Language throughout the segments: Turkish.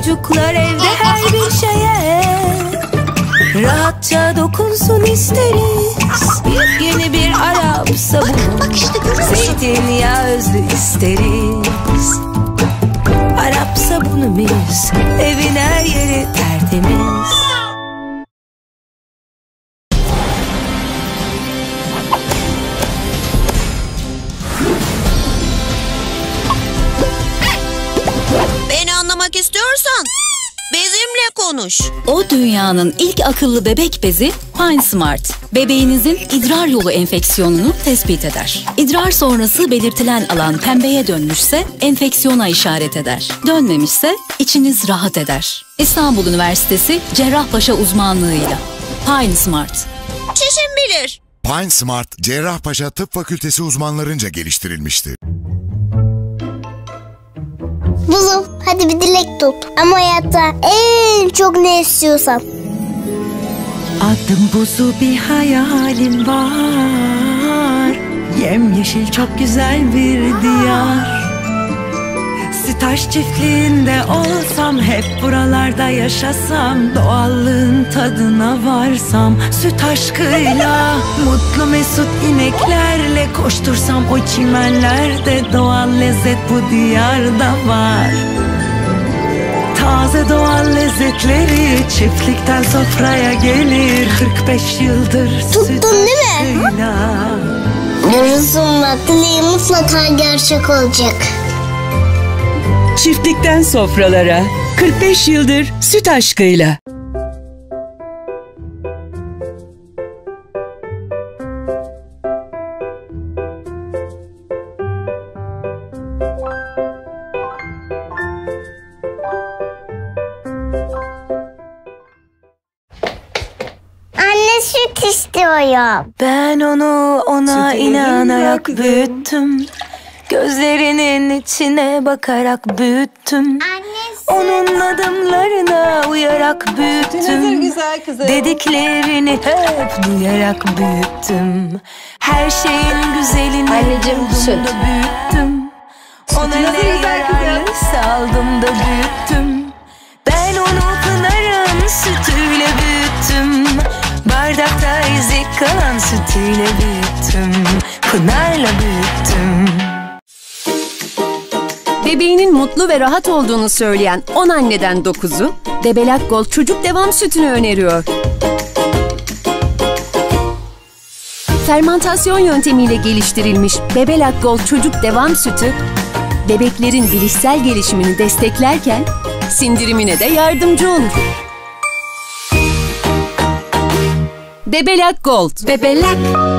Çocuklar evde her bir şeye rahatça dokunsun isteriz. Yeni bir Arap sabunu, bak işte zeytinyağı özlü isteriz. Arap sabunumuz, evin her yeri tertemiz. Beni anlamak istiyorsan bezimle konuş. O dünyanın ilk akıllı bebek bezi PineSmart. Bebeğinizin idrar yolu enfeksiyonunu tespit eder. İdrar sonrası belirtilen alan pembeye dönmüşse enfeksiyona işaret eder. Dönmemişse içiniz rahat eder. İstanbul Üniversitesi Cerrahpaşa uzmanlığıyla. PineSmart. Çişim bilir. PineSmart, Cerrahpaşa Tıp Fakültesi uzmanlarınca geliştirilmiştir. Buzum, hadi bir dilek tut. Ama hayatta en çok ne istiyorsan. Adım buzu, bir hayalim var. Yemyeşil çok güzel bir diyar. Sitaş çiftliğinde olsam, hep buralarda yaşasam, doğallığın tadına varsam, süt aşkıyla mutlu mesut ineklerle koştursam o çimenlerde, doğal lezzet bu diyarda var. Taze doğal lezzetleri çiftlikten sofraya gelir. 45 yıldır Tuttun süt değil mi? aşkıyla. Görürsün bak, dileğim mutlaka gerçek olacak. Çiftlikten sofralara 45 yıldır süt aşkıyla. Anne, süt istiyorum. Ben onu ona inanarak büyüttüm. Gözlerinin içine bakarak büyüttüm. Onun adımlarına uyarak büyüttüm. Güzel kızım. Dediklerini hep duyarak büyüttüm. Her şeyin güzelini buldum da büyüttüm. Ona ne yararlıysa aldım da büyüttüm. Ben onu Pınar'ın sütüyle büyüttüm. Bardakta izi kalan sütüyle büyüttüm. Pınar'la büyüttüm. Bebeğinin mutlu ve rahat olduğunu söyleyen 10 anneden 9'u Bebelak Gold çocuk devam sütünü öneriyor. Fermantasyon yöntemiyle geliştirilmiş Bebelak Gold çocuk devam sütü, bebeklerin bilişsel gelişimini desteklerken sindirimine de yardımcı olur. Bebelak Gold. Bebelak.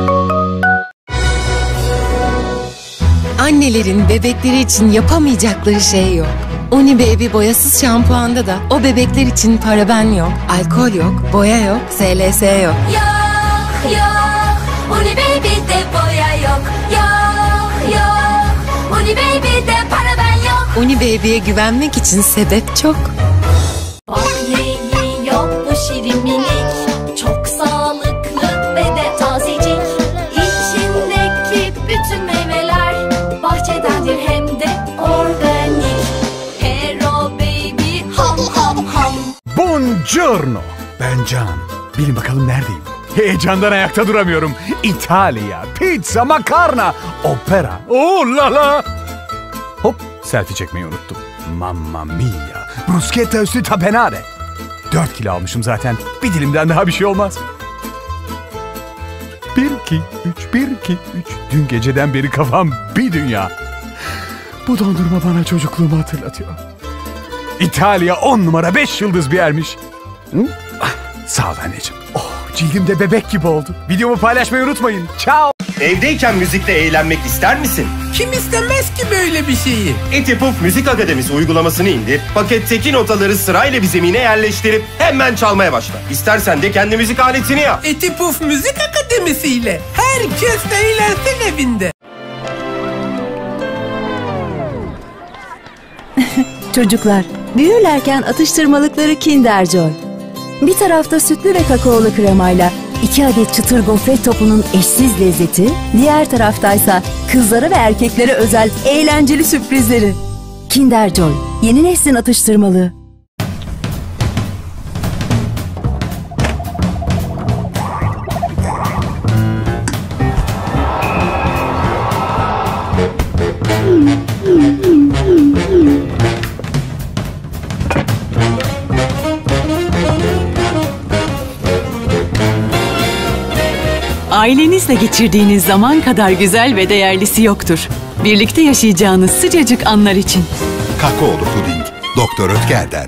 Annelerin bebekleri için yapamayacakları şey yok. Unibaby boyasız şampuanda da o bebekler için paraben yok, alkol yok, boya yok, SLS yok. Yok yok, Unibaby'de boya yok. Yok yok, Unibaby'de paraben yok. Unibaby'ye güvenmek için sebep çok. Bak neyi yok bu şirin minik, çok sağlıklı ve de tazecik. İçindeki bütün meyveler bahçedendir, hem de organik. Hero baby ham ham ham. Buongiorno. Ben Can. Bilin bakalım neredeyim? Heyecandan ayakta duramıyorum. İtalya, pizza, makarna, opera. Oh la la. Hop, selfie çekmeyi unuttum. Mamma mia. Bruschetta üstü tapenade. 4 kilo almışım zaten. Bir dilimden daha bir şey olmaz. 1, 2, 3, 1, 2, 3. Dün geceden beri kafam bir dünya. Bu dondurma bana çocukluğumu hatırlatıyor. İtalya 10 numara 5 yıldız bir yermiş. Hı? Ah, sağ ol anneciğim. Oh, cildimde bebek gibi oldu. Videomu paylaşmayı unutmayın. Ciao. Evdeyken müzikle eğlenmek ister misin? Kim istemez ki böyle bir şeyi? Eti Puf Müzik Akademisi uygulamasını indir, paketteki notaları sırayla bir zemine yerleştirip hemen çalmaya başla. İstersen de kendi müzik aletini yap. Eti Puf Müzik Akademisi ile herkes eğlensin evinde. Çocuklar, büyürlerken atıştırmalıkları Kinder Joy. Bir tarafta sütlü ve kakaolu kremayla 2 adet çıtır gofret topunun eşsiz lezzeti, diğer taraftaysa kızlara ve erkeklere özel eğlenceli sürprizleri. Kinder Joy, yeni neslin atıştırmalığı. Ailenizle geçirdiğiniz zaman kadar güzel ve değerlisi yoktur. Birlikte yaşayacağınız sıcacık anlar için. Kakaolu puding, Doktor Ötker'den.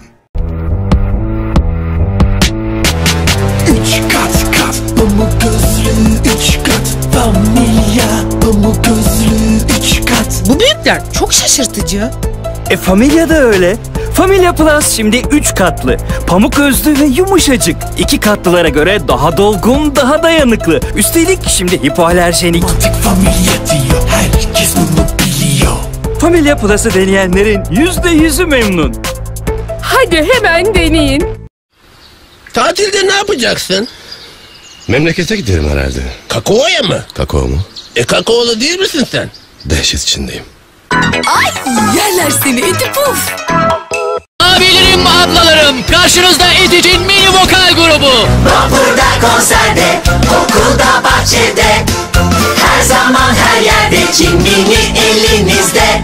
3 kat pamuk gözlü, 3 kat Familya pamuk gözlü, 3 kat. Bu büyükler çok şaşırtıcı. Familya da öyle. Familya Plus şimdi 3 katlı. Pamuk özlü ve yumuşacık. 2 katlılara göre daha dolgun, daha dayanıklı. Üstelik şimdi hipoalerjenik. Familya diyor, herkes bunu biliyor. Familya Plus'ı deneyenlerin %100'ü memnun. Hadi hemen deneyin. Tatilde ne yapacaksın? Memlekete giderim herhalde. Kakao'ya mı? Kakao mu? Kakaolu değil misin sen? Dehşet içindeyim. Ay yerler seni iti puf. Abilerim, ablalarım, karşınızda Etic'in mini vokal grubu. Vapurda, konserde, okulda, bahçede, her zaman her yerde Cinnini elinizde.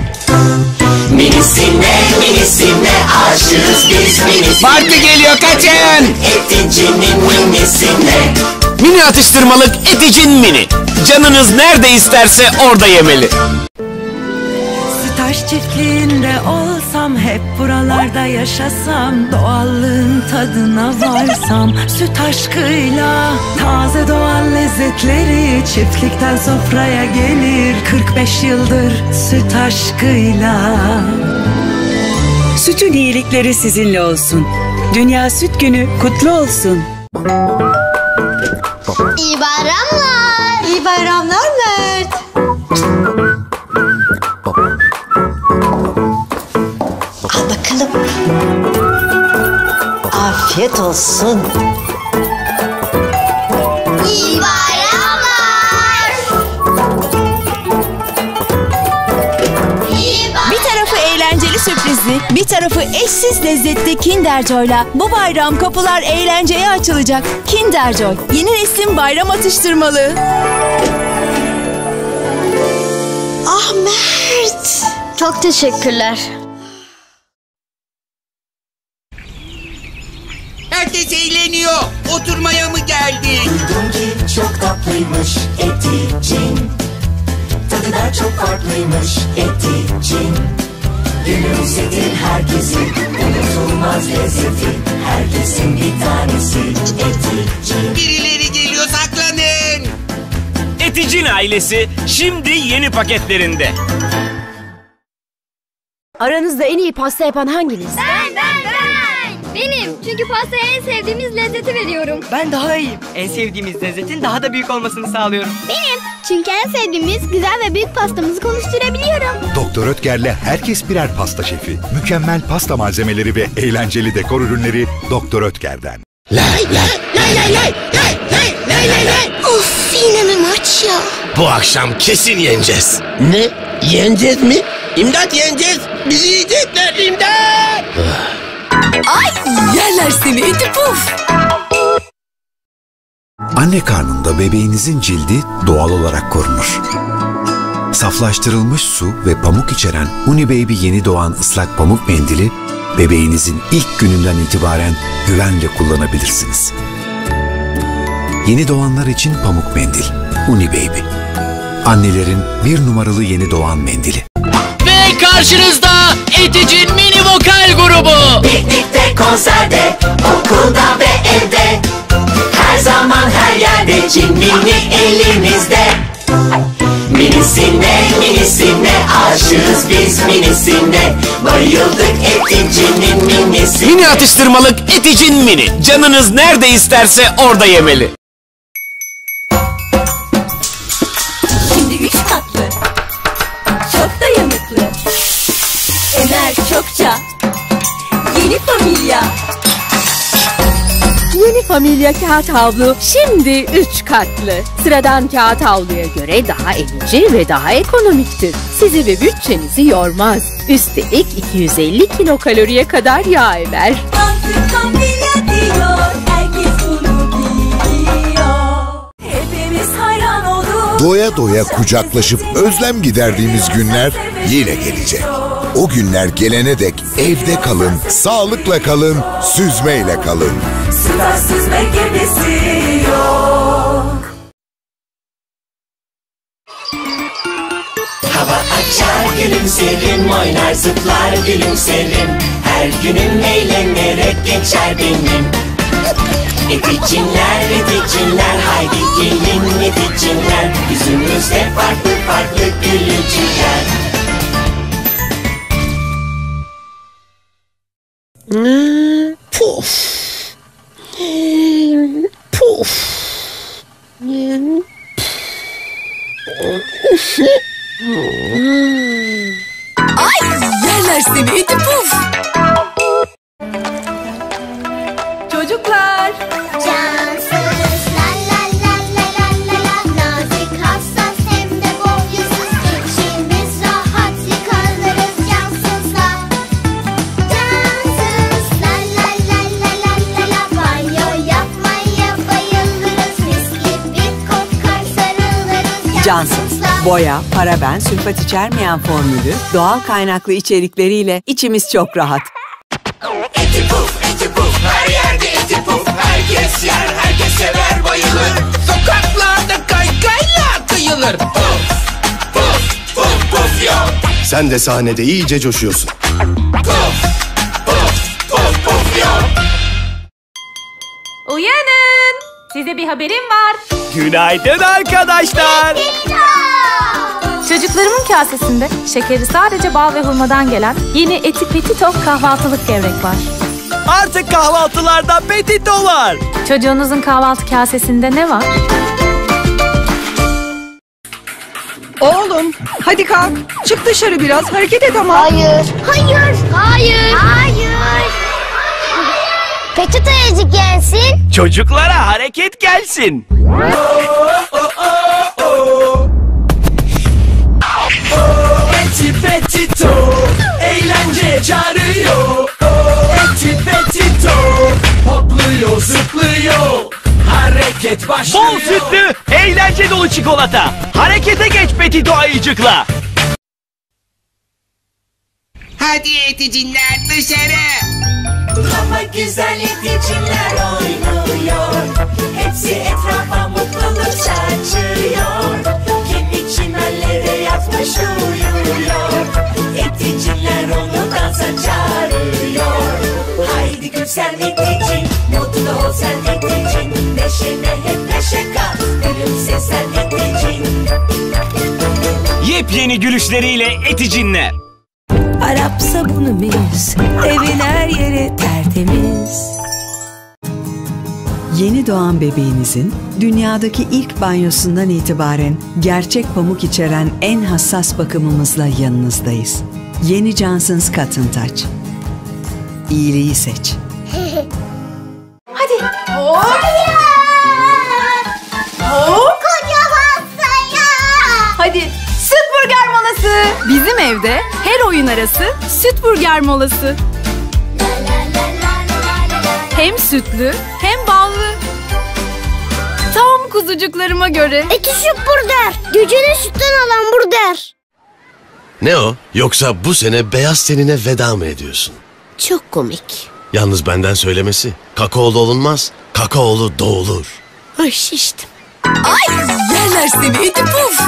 Minisine aşığız biz minisine. Parti geliyor, kaçın. Etic'in minisine. Mini atıştırmalık Etic'in mini. Canınız nerede isterse orada yemeli. Taş çiftliğinde olsam, hep buralarda yaşasam, doğallığın tadına varsam, süt aşkıyla taze doğal lezzetleri çiftlikten sofraya gelir. 45 yıldır süt aşkıyla. Sütün iyilikleri sizinle olsun. Dünya Süt Günü kutlu olsun. İyi bayramlar. İyi bayramlar Mert. Al bakalım. Afiyet olsun. İyi bayramlar. Bir tarafı eğlenceli sürprizli, bir tarafı eşsiz lezzetli Kinder Joy'la bu bayram kapılar eğlenceye açılacak. Kinder Joy, yeni neslin bayram atıştırmalığı. Ah Mert. Çok teşekkürler. Herkes eğleniyor. Oturmaya mı geldik? Duydum ki çok tatlıymış Etic'in. Tadı da çok farklıymış Etic'in. Günümüzün herkesin unutulmaz lezzeti. Herkesin bir tanesi Etic'in. Birileri geliyor, saklanın. Etic'in ailesi şimdi yeni paketlerinde. Aranızda en iyi pasta yapan hanginiz? Ben. Benim. Çünkü pastaya en sevdiğimiz lezzeti veriyorum. Ben daha iyiyim. En sevdiğimiz lezzetin daha da büyük olmasını sağlıyorum. Benim. Çünkü en sevdiğimiz güzel ve büyük pastamızı konuşturabiliyorum. Doktor Ötker'le herkes birer pasta şefi. Mükemmel pasta malzemeleri ve eğlenceli dekor ürünleri Doktor Ötker'den. Lay. Of, yine mi maç ya? Bu akşam kesin yeneceğiz. Ne? Yeneceğiz mi? İmdat, yeneceğiz. Bizi yiyecekler, imdat. Ay yerler seni iti puf. Anne karnında bebeğinizin cildi doğal olarak korunur. Saflaştırılmış su ve pamuk içeren Unibaby yeni doğan ıslak pamuk mendili bebeğinizin ilk gününden itibaren güvenle kullanabilirsiniz. Yeni doğanlar için pamuk mendil Unibaby. Annelerin bir numaralı yeni doğan mendili. Ve karşınızda Etic'in mini vokal grubu. Piknikte, konserde, okulda ve evde, her zaman her yerde Cinnini elimizde. Minisine aşığız biz minisine. Bayıldık Etic'in minisine. Mini atıştırmalık Etic'in mini. Canınız nerede isterse orada yemeli. Şimdi 3 katlı, çok dayanıklı, emer çokça, yeni familya. Yeni familya kağıt havlu şimdi 3 katlı. Sıradan kağıt havluya göre daha emici ve daha ekonomiktir. Sizi ve bütçenizi yormaz. Üstelik 250 kilokaloriye kadar yağ emer. Familya diyor, herkes bunu biliyor. Hepimiz hayran olduk. Doya doya kucaklaşıp özlem giderdiğimiz günler yine gelecek. O günler gelene dek evde kalın, sağlıkla kalın, süzmeyle kalın. Süper süzme gibisi yok. hava açar, gülümserim, oynar zıplar gülümserim. Her günüm eğlenerek geçer benim. Eticinler, eticinler, haydi gelin eticinler. Yüzümüzde farklı farklı gülücükler. Puf. Puf. Ay yerler seni iti puf. Çocuklar. Cansız la la la la la la la. Nazik, hassas hem de boyasız. İçimiz rahat yıkanırız cansızla. Cansız la la la la la la la. Banyo yapmaya bayılırız. Mis gibi kokar sarılırız Cansız, boya, paraben, sülfat içermeyen formülü, doğal kaynaklı içerikleriyle içimiz çok rahat. Eti puf, her yerde eti puf. Herkes yer, herkes sever, bayılır. Sokaklarda kaykayla kıyılır. Puf, puf, puf, puf yok. Sen de sahnede iyice coşuyorsun. Puf, puf, puf, puf yok. Uyanın. Size bir haberim var. Günaydın arkadaşlar. Çocuklarımın kasesinde şekeri sadece bal ve hurmadan gelen yeni Eti Petito kahvaltılık gevrek var. Artık kahvaltılarda Petito var. Çocuğunuzun kahvaltı kasesinde ne var? Oğlum hadi kalk. Çık dışarı biraz hareket et ama. Hayır. Hayır. Hayır. Hayır. Petito azıcık yensin. Çocuklara hareket gelsin. Eti Petito eğlence çağırıyor. Eti Petito hopluyor, zıplıyor. Hareket başlıyor. Bol sütlü, eğlence dolu çikolata. Harekete geç Petito ayıcıkla. Hadi eticinler dışarı. Ama güzel eticinler oynuyor. Hepsi etrafa mutluluk saçıyor. Kendi çimenlere yatmış uyuyor. Eticiller onu dansa çağırıyor. Haydi gül sen eticin, mutlu ol sen eticin. Neşene hep neşe kat, gülümse sen eticin. Yepyeni gülüşleriyle eticinler. Arap sabunumuz, evin her yeri tertemiz. Yeni doğan bebeğinizin dünyadaki ilk banyosundan itibaren gerçek pamuk içeren en hassas bakımımızla yanınızdayız. Yeni Johnson's Cotton Touch. İyiliği seç. Hadi. Hop. Hop. Kocaman sayı. Hadi. Süt burger molası. Bizim evde her oyun arası süt burger molası. Hem sütlü hem ballı. Tam kuzucuklarıma göre. Eti süt burger. Gücünü sütten alan burger. Ne o? Yoksa bu sene beyaz tenine veda mı ediyorsun? Çok komik. Yalnız benden söylemesi. Kakaolu olunmaz, kakaolu doğulur. Ay şiştim. Ay yerler seni iti puf.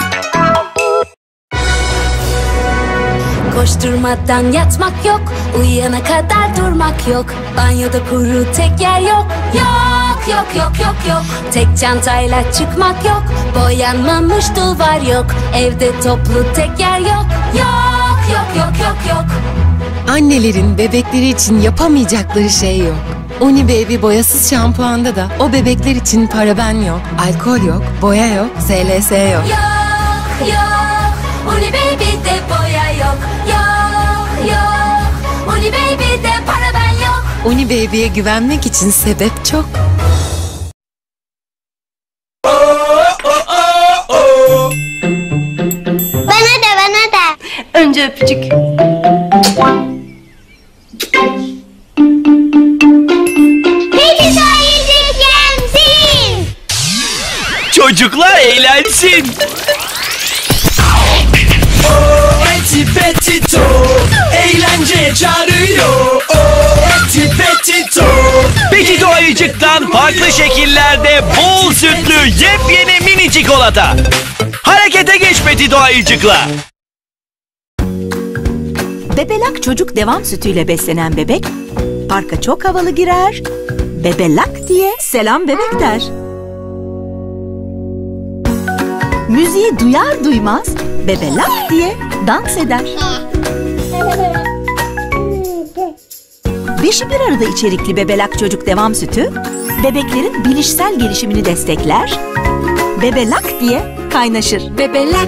Koşturmadan yatmak yok, uyuyana kadar durmak yok. Banyoda kuru tek yer yok. Yok yok yok yok yok. Tek çantayla çıkmak yok. Boyanmamış duvar yok. Evde toplu tek yer yok. Yok yok yok yok yok. Annelerin bebekleri için yapamayacakları şey yok. Uni Baby boyasız şampuanda da o bebekler için paraben yok, alkol yok, boya yok, SLS yok. Yok yok. Uni Baby'de boya yok. Yok yok. Uni Baby'de paraben yok. Uni Baby'ye güvenmek için sebep çok. Bana da. Önce öpücük. Peki sayıcık yensin. Çocuklar eğlensin. Eti Petito eğlence çağırıyor. Eti Petito. Petito ayıcıktan farklı şekillerde bol sütlü yepyeni mini çikolata. Harekete geç Petito ayıcıkla. Bebelak çocuk devam sütüyle beslenen bebek parka çok havalı girer. Bebelak diye selam bebek der. Müziği duyar duymaz bebelak diye dans eder. Beşi bir arada içerikli bebelak çocuk devam sütü bebeklerin bilişsel gelişimini destekler. Bebelak diye kaynaşır. Bebelak.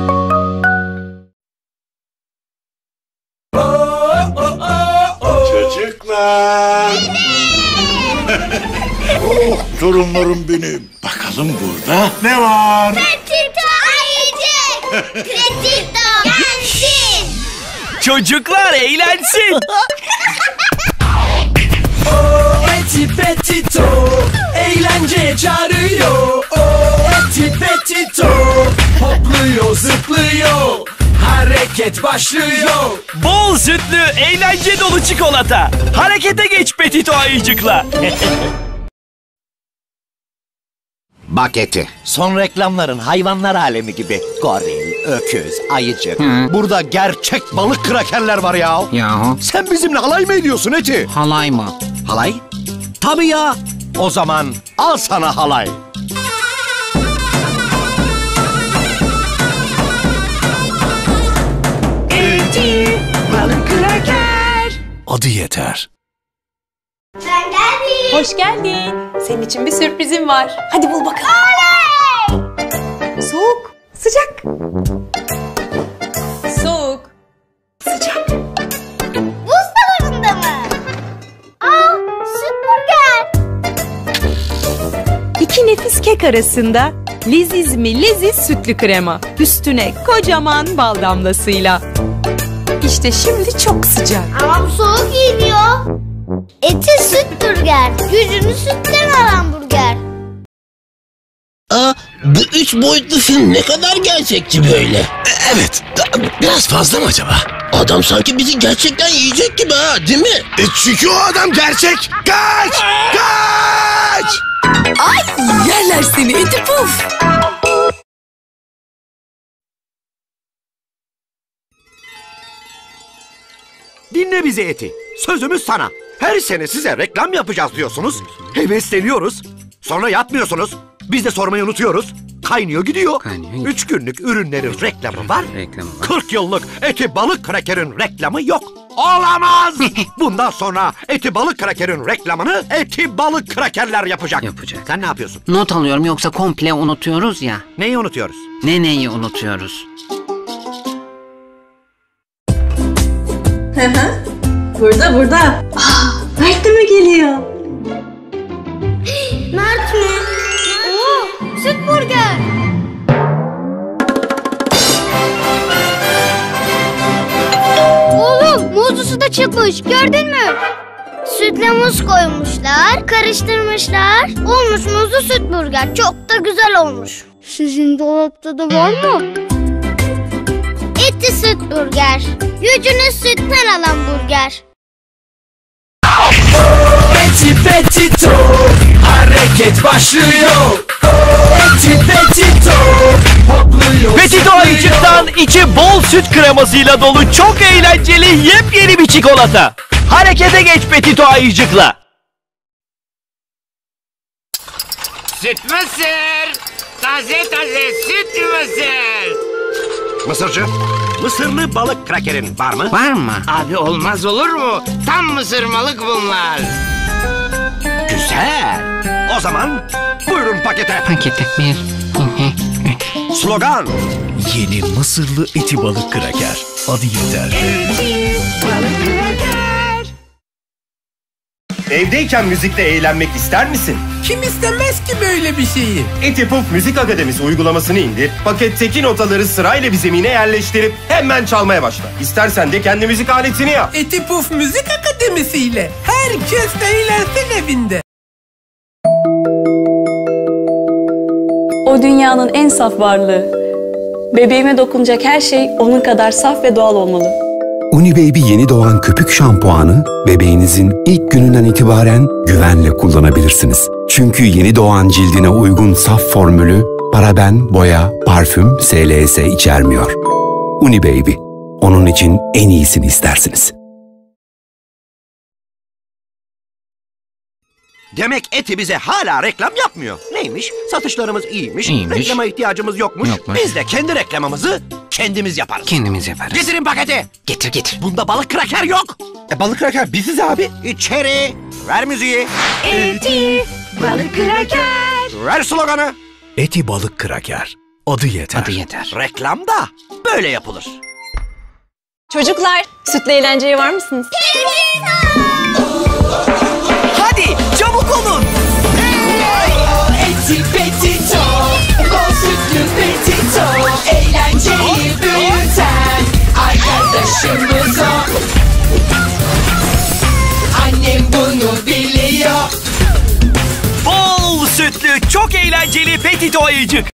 Çocuklar. Oh, torunlarım benim. Bakalım burada ne var? Petito ayıcık. Petito gelsin. Çocuklar eğlensin. Eti Petito eğlenceye çağırıyor. Eti Petito hopluyor zıplıyor. Hareket başlıyor. Bol sütlü, eğlence dolu çikolata. Harekete geç Petito ayıcıkla. Bak Eti, son reklamların hayvanlar alemi gibi. Goril, öküz, ayıcık. Burada gerçek balık krakerler var ya. Yahu. Sen bizimle halay mı ediyorsun Eti? Halay mı? Halay? Tabii ya. O zaman al sana halay. Eti balık kraker. Adı yeter. Ben geldim. Hoş geldin. Senin için bir sürprizim var. Hadi bul bakalım. Soğuk, sıcak. Soğuk, sıcak. Buzdolabında mı? Aa, süt burger. İki nefis kek arasında leziz mi leziz sütlü krema. Üstüne kocaman bal damlasıyla. İşte şimdi çok sıcak. Ama bu soğuk geliyor. Eti süt burger. Gücünü sütten alan burger. Aa, bu 3 boyutlu film ne kadar gerçekçi böyle. Evet, biraz fazla mı acaba? Adam sanki bizi gerçekten yiyecek gibi ha, değil mi? Çünkü o adam gerçek. Kaç! Kaç! Ay yerler seni iti puf. Dinle bizi Eti. Sözümüz sana. Her sene size reklam yapacağız diyorsunuz. Hevesleniyoruz. Sonra yapmıyorsunuz. Biz de sormayı unutuyoruz. Kaynıyor gidiyor. 3 günlük ürünlerin reklamı var. 40 yıllık Eti balık krakerin reklamı yok. Olamaz! Bundan sonra Eti balık krakerin reklamını Eti balık krakerler yapacak. Sen ne yapıyorsun? Not alıyorum, yoksa komple unutuyoruz ya. Neyi unutuyoruz? Neyi unutuyoruz? Burada. Mert de mi geliyor? Mert mi? Oo, süt burger. Oğlum muzlusu da çıkmış, gördün mü? Sütle muz koymuşlar, karıştırmışlar. Olmuş muzlu süt burger. Çok da güzel olmuş. Sizin dolapta da var mı? Eti süt burger. Gücünü sütten alan burger. Eti Petito hareket başlıyor. Eti Petito hopluyor. Petito ayıcıktan içi bol süt kremasıyla dolu çok eğlenceli yepyeni bir çikolata. Harekete geç Petito ayıcıkla. Süt mısır. Taze süt mısır. Mısırcı, mısırlı balık krakerin var mı? Var mı? Abi olmaz olur mu? Tam mısırmalık bunlar. Güzel. O zaman buyurun pakete. Pakete bir. Slogan. Yeni mısırlı eti balık kraker. Adı yeter. Evdeyken müzikle eğlenmek ister misin? Kim istemez ki böyle bir şeyi? Eti Puf Müzik Akademisi uygulamasını indir, paketteki notaları sırayla bir zemine yerleştirip hemen çalmaya başla. İstersen de kendi müzik aletini yap. Eti Puf Müzik Akademisi ile herkes eğlensin evinde. O dünyanın en saf varlığı. Bebeğime dokunacak her şey onun kadar saf ve doğal olmalı. Unibaby yeni doğan köpük şampuanı bebeğinizin ilk gününden itibaren güvenle kullanabilirsiniz. Çünkü yeni doğan cildine uygun saf formülü paraben, boya, parfüm, SLS içermiyor. Unibaby, onun için en iyisini istersiniz. Demek Eti bize hala reklam yapmıyor. Neymiş? Satışlarımız iyiymiş. Reklama ihtiyacımız yokmuş. Biz de kendi reklamımızı kendimiz yaparız. Kendimiz yaparız. Getirin paketi. Getir. Bunda balık kraker yok. Balık kraker biziz abi. İçeri. Ver müziği. Eti balık kraker. Ver sloganı. Eti balık kraker. Adı yeter. Adı yeter. Reklam da böyle yapılır. Çocuklar, sütle eğlenceye var mısınız? Hadi çabuk olun. Eti Petito, bol sütlü Petito, eğlenceyi büyüten arkadaşımız o. Annem bunu biliyor. Bol sütlü, çok eğlenceli Petito ayıcık.